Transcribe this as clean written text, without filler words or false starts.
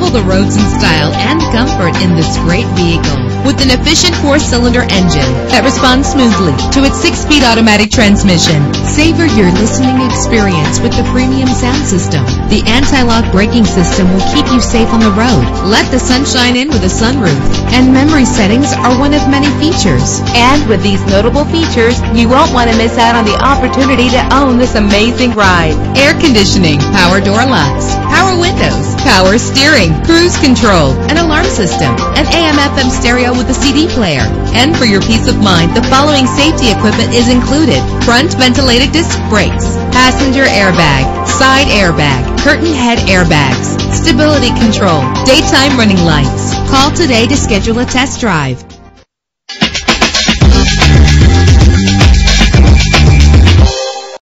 Travel the roads in style and comfort in this great vehicle. With an efficient 4-cylinder engine that responds smoothly to its 6-speed automatic transmission. Savor your listening experience with the premium sound system. The anti-lock braking system will keep you safe on the road. Let the sunshine in with a sunroof. And memory settings are one of many features. And with these notable features, you won't want to miss out on the opportunity to own this amazing ride. Air conditioning, power door locks, power windows, power steering, cruise control, an alarm system, an AM/FM stereo with a CD player. And for your peace of mind, the following safety equipment is included: front ventilated disc brakes, passenger airbag, side airbag, curtain head airbags, stability control, daytime running lights. Call today to schedule a test drive.